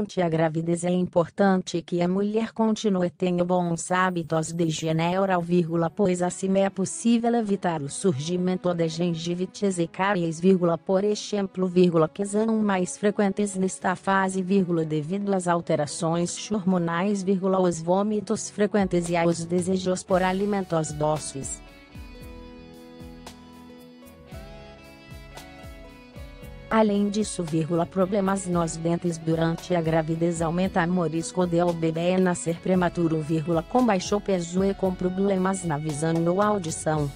durante a gravidez. É importante que a mulher continue tendo bons hábitos de higiene oral, pois assim é possível evitar o surgimento de gengivite e cáries, por exemplo, que são mais frequentes nesta fase, devido às alterações hormonais, aos vômitos frequentes e aos desejos por alimentos doces. Além disso, problemas nos dentes durante a gravidez aumenta o risco de o bebê nascer prematuro, com baixo peso e com problemas na visão ou audição.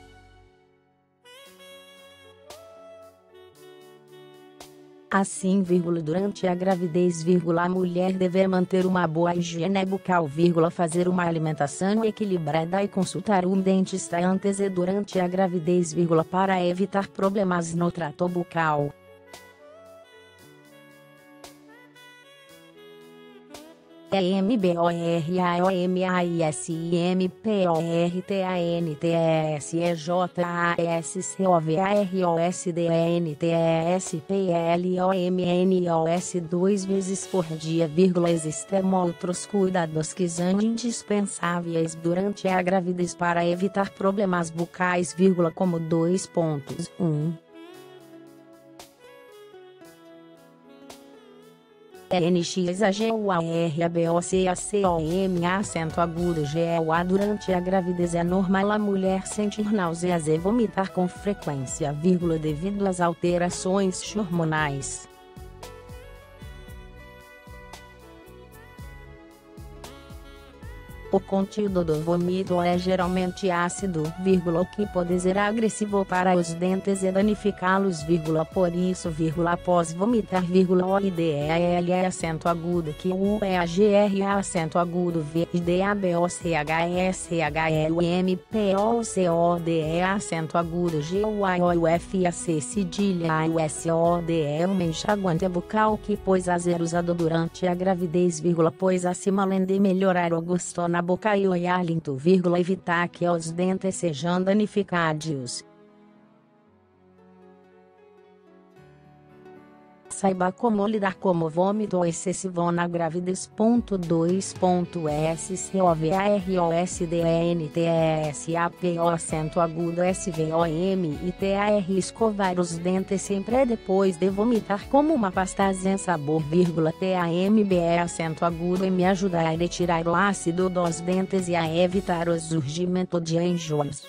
Assim, durante a gravidez, a mulher deve manter uma boa higiene bucal, fazer uma alimentação equilibrada e consultar um dentista antes e durante a gravidez, para evitar problemas no trato bucal. EMBORHAMIACIMPORTASCOVARIOSDNTESPLOMNOS 2 vezes por dia, existem outros cuidados que são indispensáveis durante a gravidez para evitar problemas bucais, como 2.1. NXAGUARABOCACOMA acento agudo GOA. Durante a gravidez é normal a mulher sentir náuseas e vomitar com frequência, devido às alterações hormonais. O conteúdo do vômito é geralmente ácido, o que pode ser agressivo para os dentes e danificá-los, por isso, após vomitar, o IDEAL é acento agudo que o EAGRA acento agudo VDABOCHSHLUMPOCODE acento agudo GUAOUFAC cedilha USODE uma enxaguante bucal que pode ser usado durante a gravidez, pois acima além de melhorar o gosto na boca e o hálito, evitar que os dentes sejam danificados. Saiba como lidar com o vômito excessivo na gravidez. 2.SCOVAROSDNTESAPO acento agudo SVOMITAR escovar os dentes sempre depois de vomitar como uma pasta sem sabor, TAMBE acento agudo e me ajudar a retirar o ácido dos dentes e a evitar o surgimento de enjoos.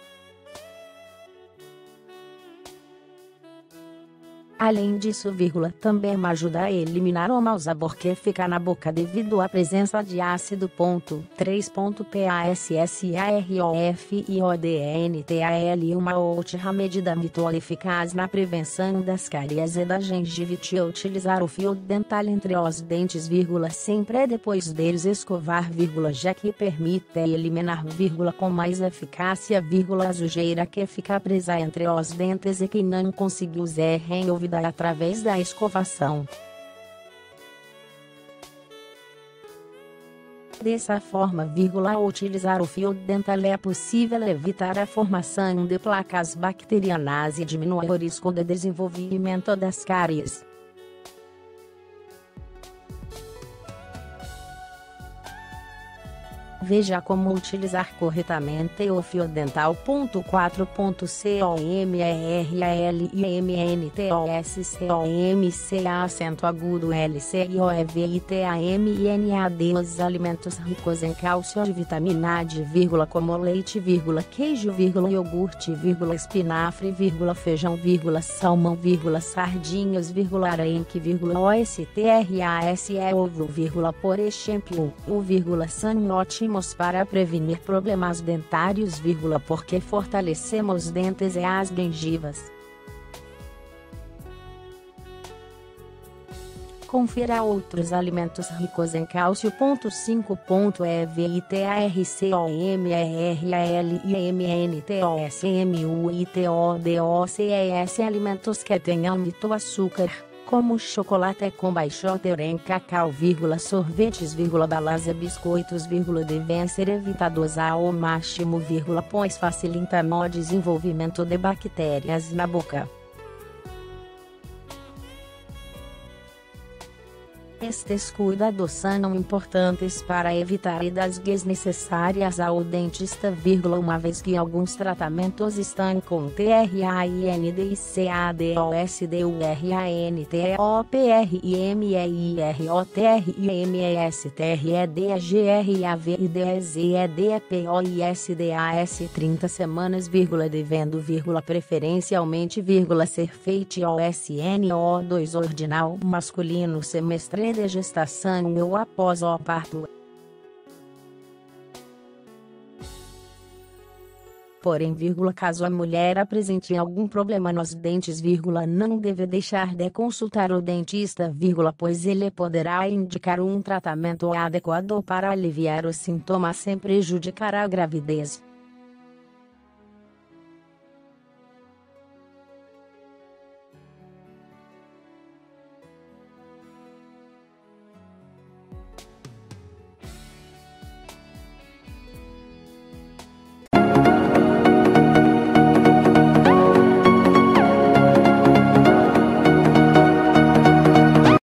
Além disso, também me ajuda a eliminar o mau sabor que fica na boca devido à presença de ácido. 3.PASSAROFIODNTAL uma outra medida muito eficaz na prevenção das cáries e da gengivite é utilizar o fio dental entre os dentes, sempre depois deles escovar, já que permite eliminar, com mais eficácia, a sujeira que fica presa entre os dentes e que não conseguiu ser removida através da escovação. Dessa forma, ao utilizar o fio dental é possível evitar a formação de placas bacterianas e diminuir o risco de desenvolvimento das cáries. Veja como utilizar corretamente o fio dental. 4.COMERALIMNTOSCOMCA acento agudo LCIOEVITAMINAD os alimentos ricos em cálcio e vitamina D, como leite, queijo, iogurte, espinafre, feijão, salmão, sardinhas, arenque, OSTRASE ovo, por exemplo, são ótimos para prevenir problemas dentários, porque fortalecemos os dentes e as gengivas. Confira outros alimentos ricos em cálcio. 5.EVITARCOMERALIMNTOSMUITODOCES alimentos que tenham muito açúcar, como chocolate com baixo teor em cacau, sorvetes, balas e biscoitos, devem ser evitados ao máximo, pois facilitam o desenvolvimento de bactérias na boca. Estes cuidados são importantes para evitar idas desnecessárias ao dentista, uma vez que alguns tratamentos estão com TRANDOSDURIANTEOPRIMEIROTRIMESTRIDEZEDPOISDAS 30 semanas, devendo, preferencialmente, ser feito OSNO2 ordinal masculino semestre de gestação ou após o parto. Porém, caso a mulher apresente algum problema nos dentes, não deve deixar de consultar o dentista, pois ele poderá indicar um tratamento adequado para aliviar os sintomas sem prejudicar a gravidez.